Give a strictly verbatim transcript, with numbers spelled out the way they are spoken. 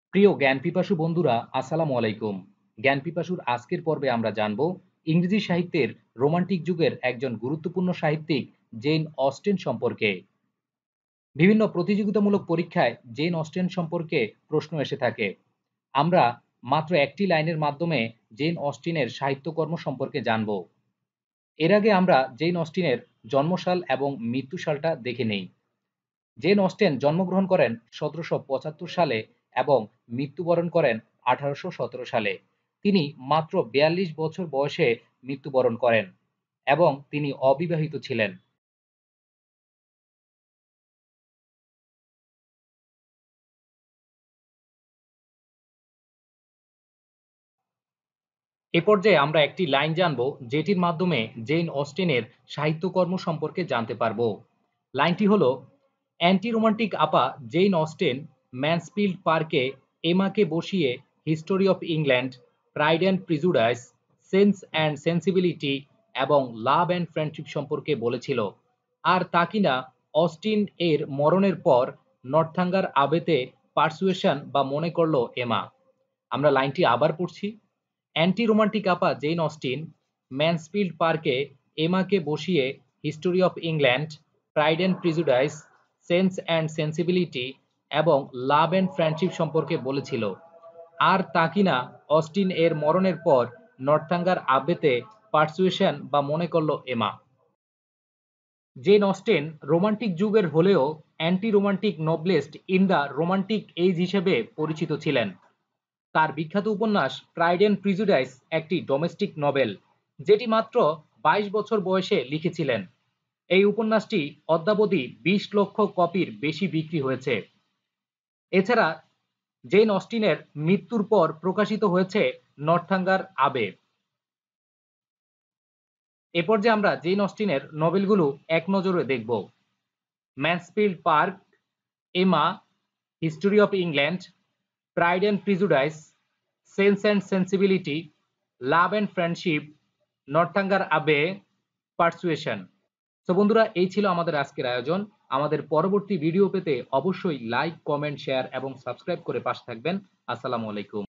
প্রিয় জ্ঞান পিপাসু বন্ধুরা, আসসালামু আলাইকুম। জ্ঞান পিপাসুর আজকের পর্বে আমরা জানব ইংরেজি সাহিত্যের রোমান্টিক যুগের একজন গুরুত্বপূর্ণ সাহিত্যিক জেন অস্টেন সম্পর্কে। বিভিন্ন প্রতিযোগিতামূলক পরীক্ষায় জেন অস্টেন সম্পর্কে প্রশ্ন এসে থাকে। আমরা মাত্র একটি লাইনের মাধ্যমে জেন অস্টিনের সাহিত্যকর্ম সম্পর্কে জানব। এর আগে আমরা জেন অস্টিনের জন্মসাল এবং মৃত্যুসালটা দেখে নেই। জেন অস্টেন জন্মগ্রহণ করেন সতেরোশো পঁচাত্তর সালে এবং মৃত্যুবরণ করেন আঠারোশো সতেরো সালে। তিনি মাত্র বিয়াল্লিশ বছর বয়সে মৃত্যুবরণ করেন এবং তিনি অবিবাহিত ছিলেন। এ পর্যায়ে আমরা একটি লাইন জানব যেটির মাধ্যমে জেন অস্টেনের সাহিত্যকর্ম সম্পর্কে জানতে পারব। লাইনটি হল, অ্যান্টি রোমান্টিক আপা জেন অস্টেন ম্যানসফিল্ড পার্কে এমাকে বসিয়ে History of England, Pride and Prejudice, Sense and Sensibility এবং লাভ অ্যান্ড ফ্রেন্ডশিপ সম্পর্কে বলেছিল। আর তা কিনা অস্টিন এর মরণের পর নর্থাঙ্গার আবেতে পারসুয়েশন বা মনে করল এমা। আমরা লাইনটি আবার পড়ছি। অ্যান্টি রোমান্টিক আপা জেন অস্টিন ম্যানসফিল্ড পার্কে এমাকে বসিয়ে History of England, Pride and Prejudice, Sense and Sensibility এবং লাভ অ্যান্ড ফ্রেন্ডশিপ সম্পর্কে বলেছিল। আর তা কিনা অস্টিন এর মরণের পর নর্থাঙ্গার আবেতে পারসুয়েশন বা মনে করল এমা। জেন অস্টেন রোমান্টিক যুগের হলেও anti romantic novelist in the romantic age হিসেবে পরিচিত ছিলেন। তার বিখ্যাত উপন্যাস প্রাইড অ্যান্ড প্রিজুডাইস একটি ডোমেস্টিক নভেল, যেটি মাত্র বাইশ বছর বয়সে লিখেছিলেন। এই উপন্যাসটি অদ্যাবধি বিশ লক্ষ কপির বেশি বিক্রি হয়েছে। এছাড়া জেন অস্টিনের মৃত্যুর পর প্রকাশিত হয়েছে নর্থাঙ্গার আবে। এ পর্যায়ে আমরা জেন অস্টিনের নভেলগুলো এক নজরে দেখব। Mansfield Park, Emma, History of England, Pride and Prejudice, Sense and Sensibility, Love and Friendship, Northanger Abbey, Persuasion. তো বন্ধুরা, এই ছিল আমাদের আজকের আয়োজন। আমাদের পরবর্তী ভিডিও পেতে অবশ্যই লাইক, কমেন্ট, শেয়ার এবং সাবস্ক্রাইব করে পাশে থাকবেন। আসসালামু আলাইকুম।